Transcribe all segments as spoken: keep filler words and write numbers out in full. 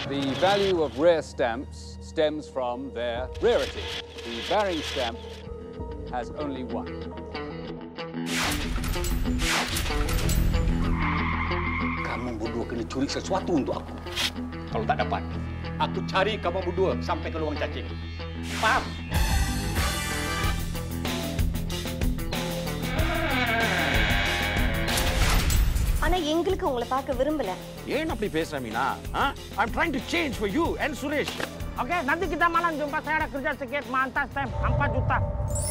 The value of rare stamps stems from their rarity. The Baring stamp has only one. Kamu berdua kena curi sesuatu untuk aku. Kalau tak dapat, aku cari kamu berdua sampai ke ruang cacing. Faham? ஆனா எங்களுக்கு உங்களை பார்க்க விரும்பல. ஏன் அப்படி பேசுற Meena? I'm trying to change for you and Suresh. Okey, nanti kita malam jumpa. Saya ada kerja sikit, mantap stamp empat juta.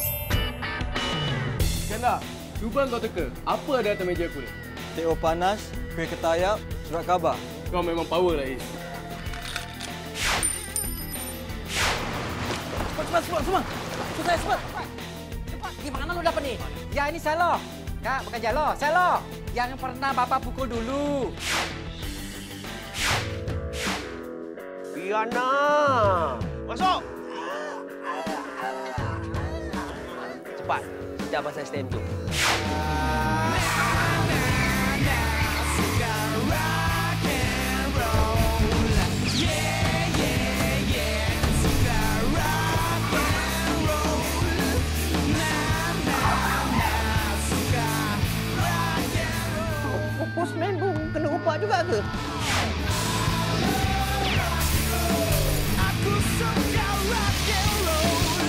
Kena, cuba kau teka. Apa ada atas meja aku ni? Teh panas, kuih ketayap, surat khabar. Kau memang power lah, Is. Cepat, cepat, cepat, semua. Cepat, cepat. Cepat. Gimana lu dapat ni? Ya, ini Selo. Ya, bukan Jalo. Selo. Yang pernah Bapak pukul dulu. Piana. Masuk. Cepat. Sejak pasal stand tu. Postman pun kena upah juga ke? Aku suka rock and roll.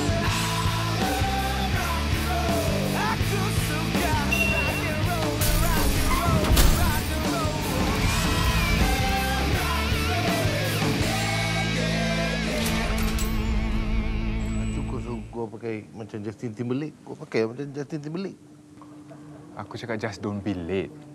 Aku suka rock and roll, rock and roll, rock and roll. Cukup suruh gua pakai macam Justin Timberlake. Gua pakai macam Justin Timberlake. Aku cakap just don't be late.